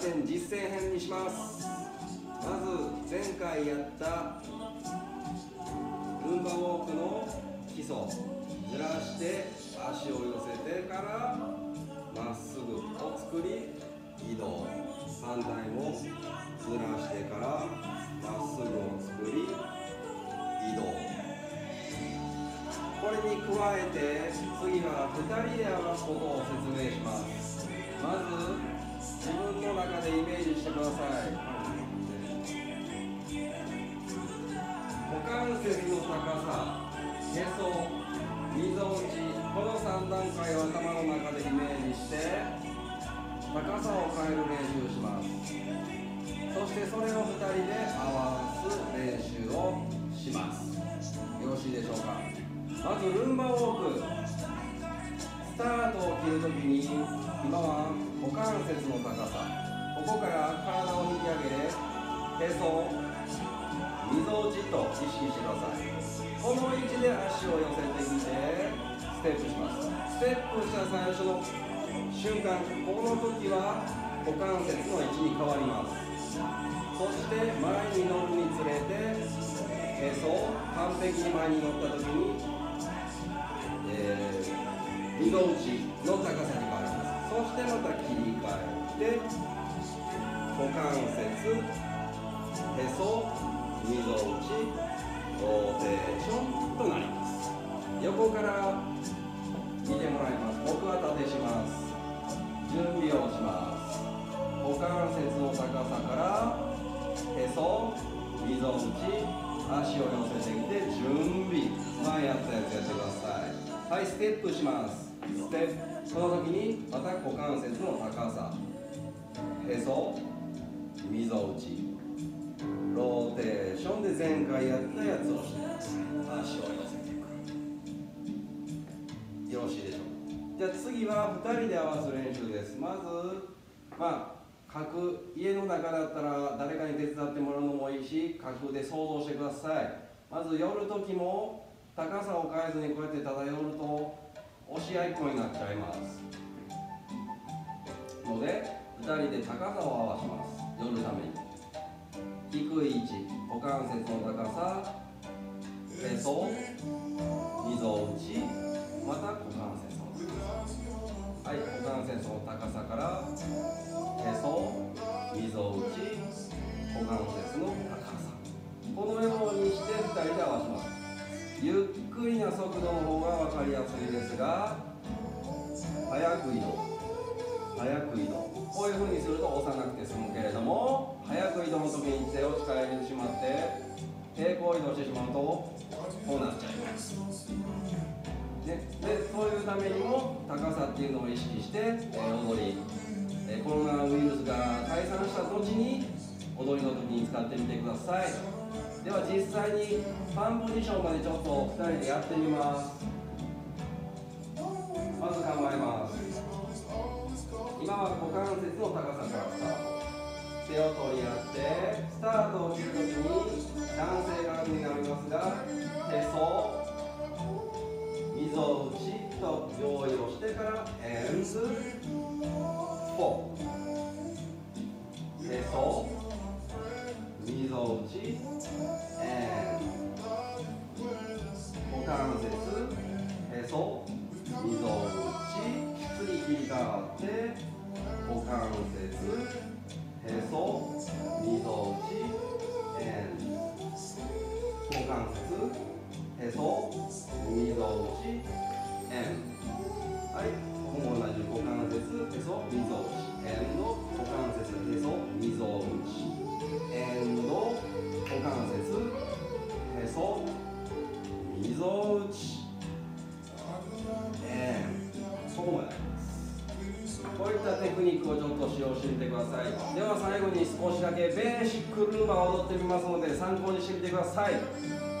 点実践編にします。まず前回やったルンバウォークの基礎、ずらして足を寄せてからまっすぐを作り移動、反対もずらしてからまっすぐを作り移動。これに加えて次は2人で合わすことを説明します。まず自分の中でイメージしてください。股関節の高さ、へそ、みぞおち、この3段階を頭の中でイメージして高さを変える練習をします。そしてそれを2人で合わす練習をします。よろしいでしょうか。まずルンバウォーク、スタートを切るときに今は股関節の高さ、ここから体を引き上げてへそ、みぞおちと意識してください。この位置で足を寄せてきてステップします。ステップした最初の瞬間、この時は股関節の位置に変わります。そして前に乗るにつれてへそ、完璧に前に乗った時にみぞおちの高さに変わります。そしてまた切り替えて股関節、へそ、みぞおち、ローテーションとなります。横から見てもらいます。僕は立てします。準備をします。股関節の高さからへそ、みぞおち、足を寄せてきて準備、前やったやつやってください。はい、ステップします。ステップ、この時にまた股関節の高さ、へそ、みぞおち、ローテーションで前回やったやつをして足を寄せていく。よろしいでしょうか。じゃあ次は2人で合わす練習です。まず家の中だったら誰かに手伝ってもらうのもいいし、架空で想像してください。まず寄る時も高さを変えずにこうやってただ寄ると押し合いっこになっちゃいますので、2人で高さを合わします。寄るために低い位置、股関節の高さ、へそ、みぞおち、また股関節の高さ。はい、股関節の高さからへそ、みぞおち、股関節の高さ。このようにして2人で合わせます。ゆっくりな速度の方が分かりやすいですが、早く移動、早く移動。こういう風にすると押さなくて済むけれども、早く移動の時に手を力入れてしまって平行移動してしまうとこうなっちゃいます、ね、でそういうためにも高さっていうのを意識して、踊り、コロナウイルスが退散した後に踊りの時に使ってみてください。では実際にパンポジションまでちょっと2人でやってみます。まず構えます。今は股関節の高さからスタート。手を取り合ってスタートを切るときに男性側になりますが、へそ、みぞおちと用意をしてからエンズ、フォー、へそ、みぞおち、エン、股関節、へそ、みぞおち、次切り替わって股関節、へそ、みぞおち、股関節、へそ、みぞおち、はい、ここも同じ股関節、へそ、みぞおち、の股関節、へそ、みぞおち、の股関節、へそ、みぞおち、ここまであります。こういったテクニックをちょっと使用してみてください。では最後に少しだけベーシックルンバを踊ってみますので参考にしてみてください。